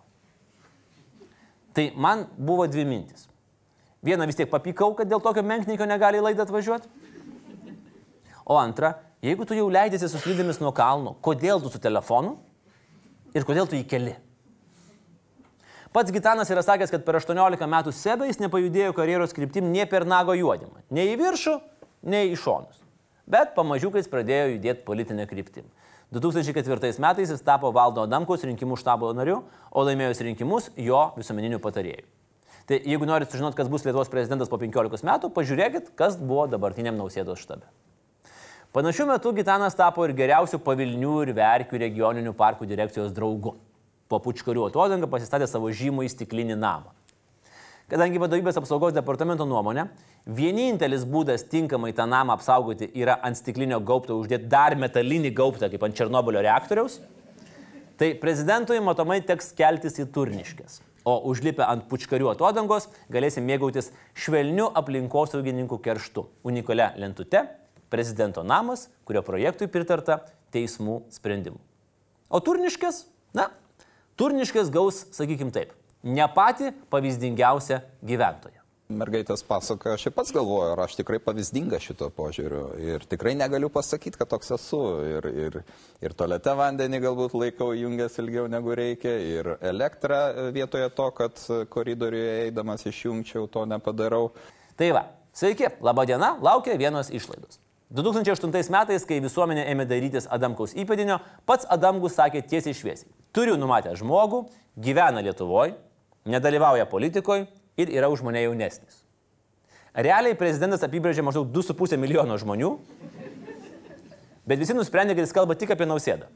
Speaker 2: Tai man buvo dvi mintis. Viena, vis tiek papykau, kad dėl tokio menkniekio negali į laidą atvažiuoti. O antra, jeigu tu jau leidžiasi su slidėmis nuo kalno, kodėl tu su telefonu ir kodėl tu jį keli? Pats Gitanas yra sakęs, kad per 18 metų Sebe jis nepajudėjo karjeros kryptim nie per nago juodimą. Nei į viršų, nei į šonus. Bet pamažiukais pradėjo judėti politinę kryptim. 2004 metais jis tapo Valdo Adamkaus rinkimų štabo nariu, o laimėjus rinkimus jo visuomeniniu patarėju. Tai jeigu norit sužinoti, kas bus Lietuvos prezidentas po 15 metų, pažiūrėkit, kas buvo dabartiniam Nausėdos štabe. Panašiu metu Gitanas tapo ir geriausių Pavilnių ir Verkių regioninių parkų direkcijos draugu. Po Pučkarių atodangą pasistatė savo žymų į stiklinį namą. Kadangi vadovybės apsaugos departamento nuomonė, vienintelis būdas tinkamai tą namą apsaugoti yra ant stiklinio gaubto uždėti dar metalinį gaubtą, kaip ant Černobylio reaktoriaus, tai prezidentui matomai teks keltis į Turniškes. O užlipę ant Pučkarių atodangos galėsim mėgautis švelniu aplinkosaugininkų kerštu, unikalia lentute, prezidento namas, kurio projektui pritarta teismų sprendimų. O Turniškės? Turniškės gaus, sakykim taip, ne patį pavyzdingiausią gyventoją.
Speaker 7: Mergaitės pasakoja, aš pats galvoju, ar aš tikrai pavyzdinga šito požiūriu ir tikrai negaliu pasakyti, kad toks esu. Ir tualete vandenį galbūt laikau įjungęs ilgiau negu reikia, ir elektrą vietoje to, kad koridoriuje eidamas išjungčiau, to nepadarau.
Speaker 2: Tai va, sveiki, laba diena, laukia vienos išlaidos. 2008 metais, kai visuomenė ėmė darytis Adamkaus įpėdinio, pats Adamkus sakė tiesiai šviesiai. Turiu numatę žmogų, gyvena Lietuvoje, nedalyvauja politikoje ir yra už mane jaunesnis. Realiai prezidentas apibrėžė maždaug 2,5 milijono žmonių, bet visi nusprendė, kad jis kalba tik apie Nausėdą.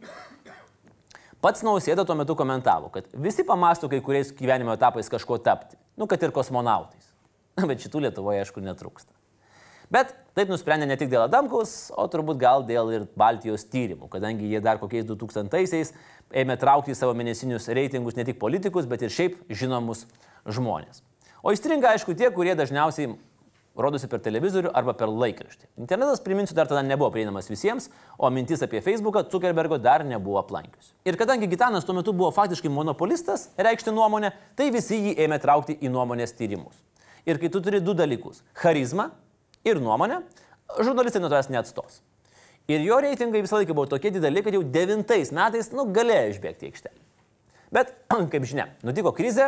Speaker 2: Pats Nausėda tuo metu komentavo, kad visi pamąsto kai kuriais gyvenimo etapais kažko tapti, kad ir kosmonautais. Bet šitų Lietuvoje, aišku, netrūksta. Bet taip nusprendė ne tik dėl Adamkaus, o turbūt gal dėl ir Baltijos tyrimų, kadangi jie dar kokiais 2000-aisiais ėmė traukti į savo mėnesinius reitingus ne tik politikus, bet ir šiaip žinomus žmonės. O įstringa, aišku, tie, kurie dažniausiai rodosi per televizorių arba per laikraštį. Internetas, priminsiu, dar tada nebuvo prieinamas visiems, o mintis apie Facebooką Zuckerbergo dar nebuvo aplankius. Ir kadangi Gitanas tuo metu buvo faktiškai monopolistas reikšti nuomonę, tai visi jį ėmė traukti į nuomonės tyrimus. Ir kai tu turi du dalykus - charizmą ir nuomonę, žurnalistai nuo tavęs neatstos. Ir jo reitingai visą laiką buvo tokie dideli, kad jau 9 metais galėjo išbėgti į aikštelę. Bet, kaip žinia, nutiko krizė,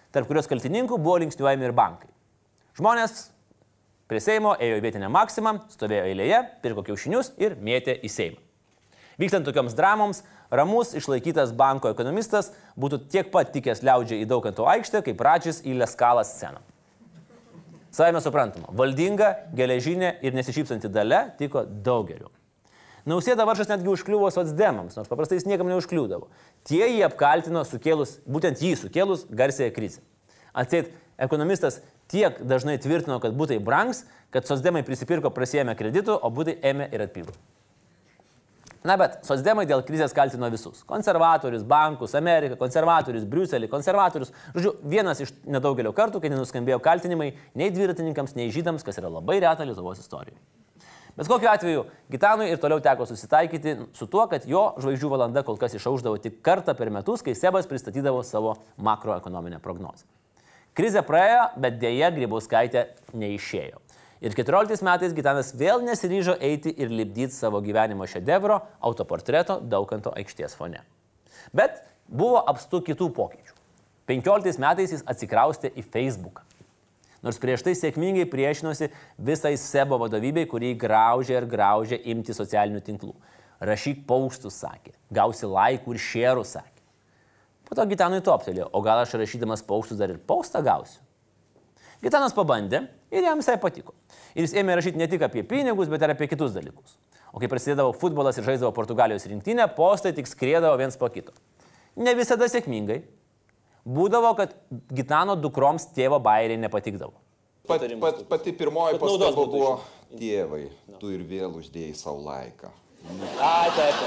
Speaker 2: tarp kurios kaltininkų buvo linksniuojami ir bankai. Žmonės prie Seimo ėjo į vietinę Maksimą, stovėjo eilėje, pirko kiaušinius ir mėtė į Seimą. Vykstant tokioms dramoms, ramus, išlaikytas banko ekonomistas būtų tiek pat tikęs liaudžiai į Daukanto aikštę, kaip Radžis į Leskalą sceną. Savaime suprantama, valdinga, geležinė ir nesišypsanti Dalia tiko daug geriau. Nausėda Varšas netgi užkliuvo socdemams, nors paprastai jis niekam neužkliūdavo. Tie jį apkaltino būtent jį sukėlus garsiąją krizę. Atseit, ekonomistas tiek dažnai tvirtino, kad būtai brangs, kad socdemai prisipirko prasiėmę kreditų, o būtai ėmė ir atpigo. Na bet, socdemai dėl krizės kaltino visus. Konservatorius, bankus, Ameriką, konservatorius, Briuselį, konservatorius. Žodžiu, vienas iš nedaugelio kartų, kai nenuskambėjo kaltinimai nei dviratininkams, nei žydams, kas yra labai reta Lietuvos istorijoje. Bet kokiu atveju, Gitanui ir toliau teko susitaikyti su tuo, kad jo žvaigždžių valanda kol kas išaušdavo tik kartą per metus, kai Sebas pristatydavo savo makroekonominę prognozę. Krizė praėjo, bet dėja Grybauskaitė neišėjo. Ir 14 metais Gitanas vėl nesiryžo eiti ir lipdyti savo gyvenimo šedevro autoportreto Daukanto aikštės fone. Bet buvo apstu kitų pokyčių. 15 metais jis atsikraustė į Facebooką. Nors prieš tai sėkmingai priešinosi visai Sebo vadovybei, kurį graužė ir graužė imti socialinių tinklų. Rašyk paustus, sakė. Gausi laikų ir šerų, sakė. Po to Gitanui toptelėjo, o gal aš rašydamas paustus dar ir paustą gausiu? Gitanas pabandė ir jam visai patiko. Ir jis ėmė rašyti ne tik apie pinigus, bet ir apie kitus dalykus. O kai prasidėdavo futbolas ir žaisdavo Portugalijos rinktinę, postai tik skriedavo viens po kito. Ne visada sėkmingai. Būdavo, kad Gitano dukroms tėvo bairiai nepatikdavo.
Speaker 7: Pati pirmoji pastaba buvo: tėvai, tu ir vėl uždėjai savo laiką.
Speaker 2: Taip.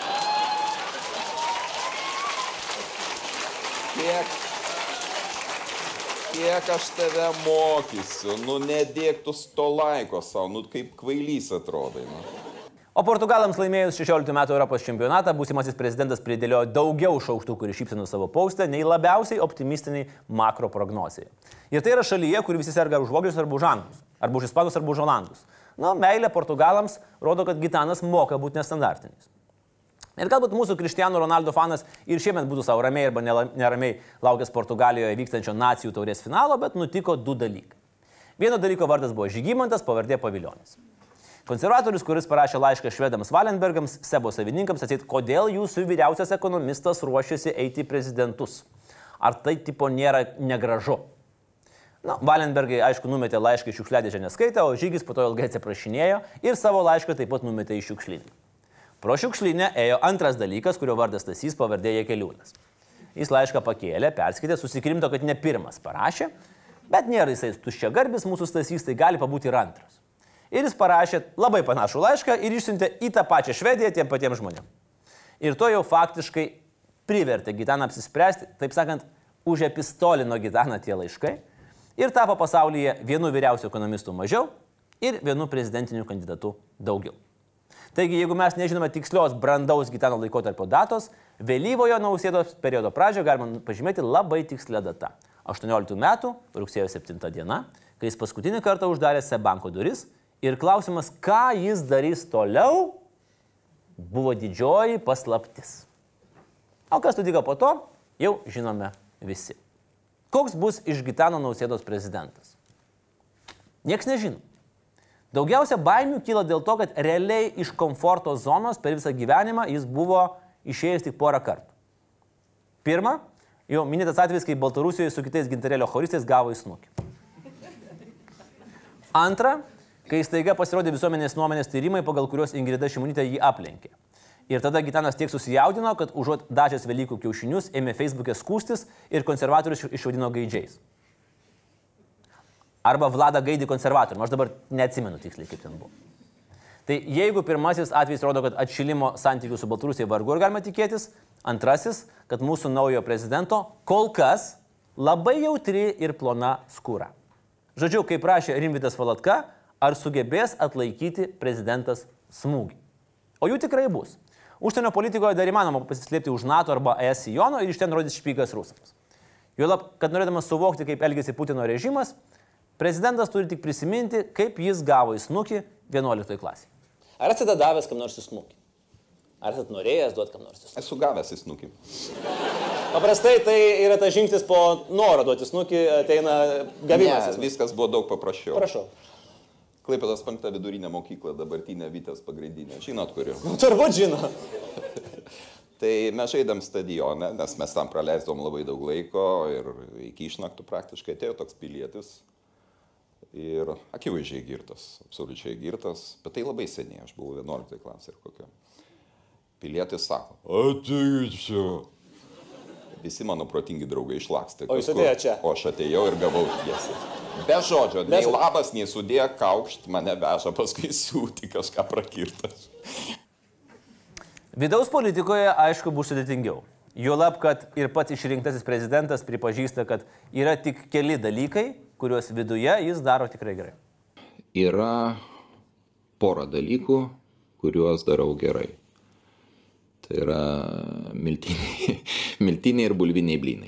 Speaker 7: Kiek aš tave mokysiu, nedėk tu to laiko savo, kaip kvailys atrodai.
Speaker 2: O Portugalams laimėjus 16 metų Europos čempionatą, būsimasis prezidentas pridėliojo daugiau šaukštukų ir šypsenų savo postą, nei labiausiai optimistiniai makro prognozijai. Ir tai yra šalyje, kur visi serga už vokiečius arba už anglus, arba už ispanus arba už olandus. Meilė Portugalams rodo, kad Gitanas moka būti nestandartinis. Ir galbūt mūsų Cristiano Ronaldo fanas ir šiemet būtų savo ramiai arba neramiai laukęs Portugalijoje vykstančio nacijų taurės finalo, bet nutiko du dalykai. Vieno dalyko vardas buvo Žygimantas, pavardė Paviljonis. Konservatorius, kuris parašė laišką švedams Valenbergams, Sebo savininkams, atseit, kodėl jūsų vyriausias ekonomistas ruošiasi eiti į prezidentus. Ar tai tipo nėra negražu? Valenbergai, aišku, numetė laišką į šiukšliadėžę neskaitę, o Žygis po to ilgai atsiprašinėjo ir savo laišką taip pat numetė į šiukšlinę. Pro šiukšlinę ėjo antras dalykas, kurio vardas Stasys, pavardė Jakeliūnas. Jis laišką pakėlė, perskaitė, susikrimto, kad ne pirmas parašė, bet nėra jisai tuščiagarbis mūsų Stasys, tai gali pabūti ir antras. Ir jis parašė labai panašų laišką ir išsiuntė į tą pačią Švediją tiem patiems žmonėms. Ir to jau faktiškai privertė Gitaną apsispręsti, taip sakant, užepistolino Gitaną tie laiškai ir tapo pasaulyje vienu vyriausių ekonomistų mažiau ir vienu prezidentiniu kandidatu daugiau. Taigi, jeigu mes nežinome tikslios brandaus Gitano laikotarpio datos, vėlyvojo Nausėdos periodo pradžioje galima pažymėti labai tikslę datą. 18 metų, rugsėjo 7 diena, kai jis paskutinį kartą uždarė Seb banko duris ir klausimas, ką jis darys toliau, buvo didžioji paslaptis. O kas nutiko po to, jau žinome visi. Koks bus iš Gitano Nausėdos prezidentas? Niekas nežino. Daugiausia baimių kyla dėl to, kad realiai iš komforto zonos per visą gyvenimą jis buvo išėjęs tik porą kartų. Pirma, jau minėtas atvejis, kai Baltarusijoje su kitais gintarėlio choristais gavo į snukį. Antra, kai staiga pasirodė visuomenės nuomonės tyrimai, pagal kuriuos Ingrida Šimonytė jį aplenkė. Ir tada Gitanas tiek susijaudino, kad užuot dažęs Velykų kiaušinius, ėmė Facebook'e skųstis ir konservatorius išvadino gaidžiais. Arba Vladą Gaidį konservatorių. Aš dabar neatsimenu tiksliai, kaip ten buvo. Tai jeigu pirmasis atvejis rodo, kad atšilimo santykių su Baltarusija vargu ar galima tikėtis, antrasis, kad mūsų naujo prezidento kol kas labai jautri ir plona skūra. Žodžiu, kaip rašė Rimvydas Valatka, ar sugebės atlaikyti prezidentas smūgį. O jų tikrai bus. Užsienio politikoje dar įmanoma pasislėpti už NATO arba ES sijono ir iš ten rodys špygas rusams. Juolab, kad norėdamas suvokti, kaip elgėsi Putino režimas, prezidentas turi tik prisiminti, kaip jis gavo į snukį 11 klasėje. Ar esate davęs kam nors į snukį? Ar esate norėjęs duoti kam nors į snukį?
Speaker 7: Esu gavęs į snukį.
Speaker 2: Paprastai tai yra tas žingsnis po noro duoti snukį, ateina gavimas.
Speaker 7: Ne, viskas buvo daug paprasčiau.
Speaker 2: Prašau.
Speaker 7: Klaipėdos 5 vidurinė mokykla, dabartinė Vytės pagrindinė. Žinot, kuri?
Speaker 2: Turbūt žino.
Speaker 7: Tai mes žaidėm stadione, nes mes tam praleisdom labai daug laiko ir iki išnaktų praktiškai atėjo toks pilietis. Ir akivaizdžiai girtas, absoliučiai girtas, bet tai labai seniai, aš buvau 11 klasė ir kokio. Pilietis sako, ateik čia. Visi mano protingi draugai išlakstė.
Speaker 2: O jūs atėjo čia?
Speaker 7: O aš atėjau ir gavau tiesiai. Be žodžio, nei labas, nei sudė, kaukšt, mane veža paskui siūti kažką prakirtas.
Speaker 2: Vidaus politikoje, aišku, bus sudėtingiau. Juolab, kad ir pats išrinktasis prezidentas pripažįsta, kad yra tik keli dalykai, kuriuos viduje jis daro tikrai gerai.
Speaker 7: Yra pora dalykų, kuriuos darau gerai. Tai yra miltiniai ir bulviniai blynai.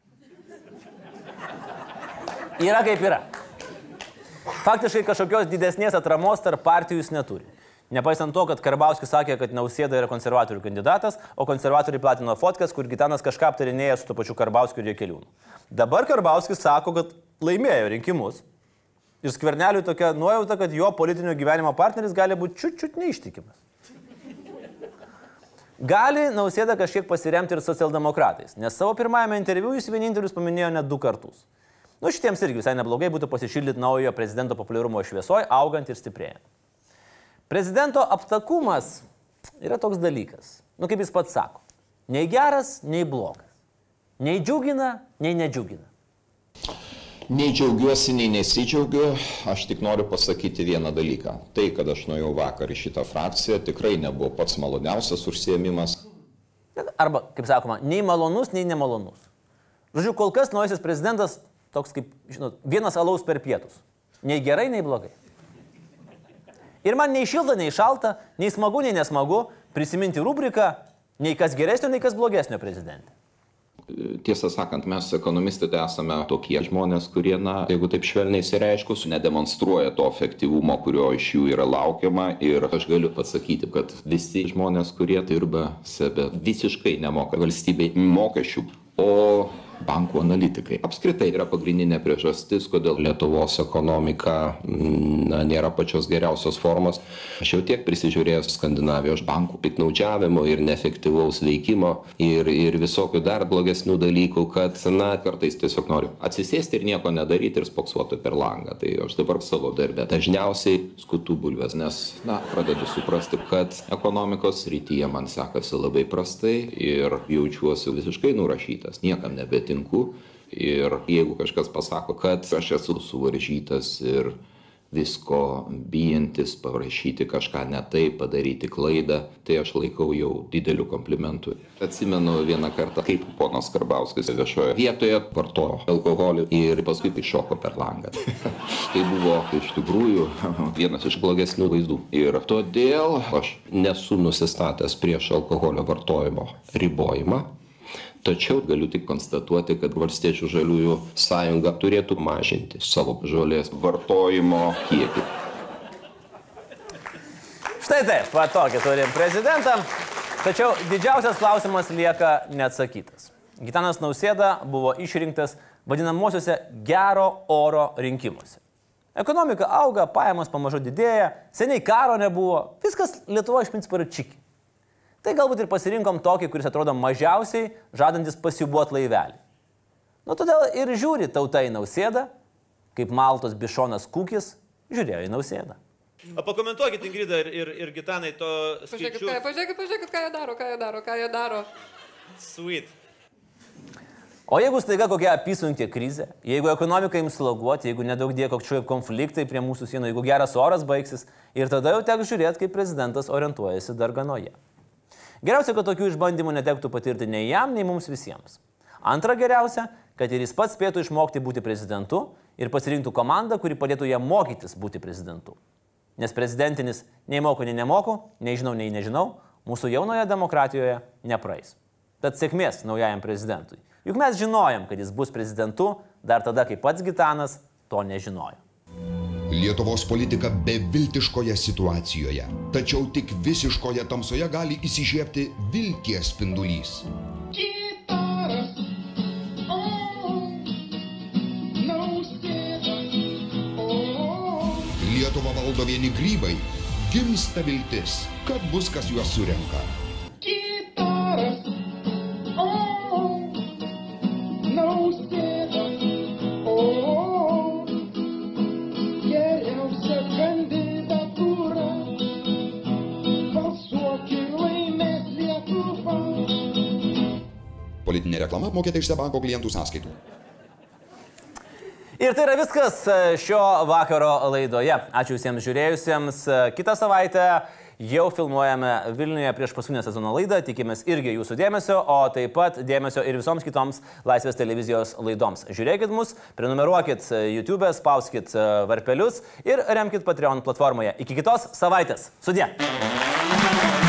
Speaker 2: Yra kaip yra. Faktiškai kažkokios didesnės atramos tarp partijų jis neturi. Nepaisant to, kad Karbauskis sakė, kad Nausėda yra konservatorių kandidatas, o konservatoriai platino fotkas, kur Gitanas kažką aptarinėja su to pačiu Karbauskiu ir Jakeliūnu. Dabar Karbauskis sako, kad laimėjo rinkimus. Ir Skverneliui tokia nuojauta, kad jo politinio gyvenimo partneris gali būti čiut neištikimas. Gali Nausėda kažkiek pasiremti ir socialdemokratais, nes savo pirmajame interviu jis vienintelius paminėjo net 2 kartus. Nu, šitiems irgi visai neblogai būtų pasišildyti naujojo prezidento populiarumo šviesoje, augant ir stiprėjant. Prezidento aptakumas yra toks dalykas, nu kaip jis pats sako, nei geras, nei blogas, nei džiugina, nei nedžiugina.
Speaker 7: Nei džiaugiuosi, nei nesidžiaugiu, aš tik noriu pasakyti vieną dalyką. Tai, kad aš nuėjau vakar į šitą frakciją, tikrai nebuvo pats maloniausias užsiėmimas.
Speaker 2: Arba, kaip sakoma, nei malonus, nei nemalonus. Žodžiu, kol kas naujasis prezidentas toks kaip, žinot, vienas alaus per pietus. Nei gerai, nei blogai. Ir man nei šilta, nei šalta, nei smagu, nei nesmagu prisiminti rubriką nei kas geresnio, nei kas blogesnio prezidentė.
Speaker 7: Tiesą sakant, mes ekonomistai tai esame tokie žmonės, kurie, na, jeigu taip švelniai išsireiškus, nedemonstruoja to efektyvumo, kurio iš jų yra laukiama. Ir aš galiu pasakyti, kad visi žmonės, kurie dirba save, visiškai nemoka valstybei mokesčių, o bankų analitikai. Apskritai yra pagrindinė priežastis, kodėl Lietuvos ekonomika nėra pačios geriausios formos. Aš jau tiek prisižiūrėjęs Skandinavijos bankų piktnaudžiavimo ir neefektyvaus veikimo ir visokių dar blogesnių dalykų, kad, na, kartais tiesiog noriu atsisėsti ir nieko nedaryti ir spoksuoti per langą. Tai aš dabar savo darbę dažniausiai skutu bulves, nes, na, pradedu suprasti, kad ekonomikos srityje man sekasi labai prastai ir jaučiuosi visiškai nurašytas, niekam nebetinku. Ir jeigu kažkas pasako, kad aš esu suvaržytas ir visko bijantis parašyti kažką ne taip, padaryti klaidą, tai aš laikau jau dideliu komplimentu. Atsimenu vieną kartą, kaip ponas Karbauskis viešoje vietoje vartojo alkoholį ir paskui iššoko per langą. Tai buvo iš tikrųjų vienas iš blogesnių vaizdų. Ir todėl aš nesu nusistatęs prieš alkoholio vartojimo ribojimą. Tačiau galiu tik konstatuoti, kad Valstiečių žaliųjų sąjunga turėtų mažinti savo žolės vartojimo kiekį.
Speaker 2: Štai taip, va tokį turim prezidentą. Tačiau didžiausias klausimas lieka neatsakytas. Gitanas Nausėda buvo išrinktas vadinamosiuose gero oro rinkimuose. Ekonomika auga, pajamos pamažu didėja, seniai karo nebuvo, viskas Lietuvoje iš principo yra čiki. Tai galbūt ir pasirinkom tokį, kuris atrodo mažiausiai žadantis pasiubuot laivelį. Nu, todėl ir žiūri tauta į Nausėdą, kaip Maltos bišonas Kukis žiūrėjo į Nausėdą.
Speaker 9: Pakomentuokit, Ingrida ir Gitanai, to skaičių.
Speaker 10: Pažiūrėkit, ką jie daro.
Speaker 9: Sweet.
Speaker 2: O jeigu staiga kokia apysunkė krizė, jeigu ekonomika jums sloguoti, jeigu nedaug dėja kokie konfliktai prie mūsų sienų, jeigu geras oras baigsis, ir tada jau teks žiūrėti, kaip prezidentas orientuojasi darganoje. Geriausia, kad tokių išbandymų netektų patirti nei jam, nei mums visiems. Antra geriausia, kad ir jis pats spėtų išmokti būti prezidentu ir pasirinktų komandą, kuri padėtų jam mokytis būti prezidentu. Nes prezidentinis nei moku, nei nemoku, nei žinau, nei nežinau, mūsų jaunoje demokratijoje nepraeis. Tad sėkmės naujajam prezidentui. Juk mes žinojom, kad jis bus prezidentu dar tada, kai pats Gitanas to nežinojo.
Speaker 11: Lietuvos politika beviltiškoje situacijoje, tačiau tik visiškoje tamsoje gali įsižiebti vilties spindulys.
Speaker 3: Gitaras
Speaker 11: valdo vieni grybai, gimsta viltis, kad bus kas juos surenka.
Speaker 3: Gitaras, Nausėda, geriausia kandidatūra, balsuok ir laimės Lietuva.
Speaker 11: Politinė reklama apmokėta iš Seb banko klientų sąskaitų.
Speaker 2: Ir tai yra viskas šio vakaro laidoje. Ačiū visiems žiūrėjusiems. Kitą savaitę jau filmuojame Vilniuje prieš paskutinę sezono laidą. Tikimės irgi jūsų dėmesio, o taip pat dėmesio ir visoms kitoms Laisvės televizijos laidoms. Žiūrėkit mus, prenumeruokit YouTube, spauskit varpelius ir remkit Patreon platformoje. Iki kitos savaitės. Sudie!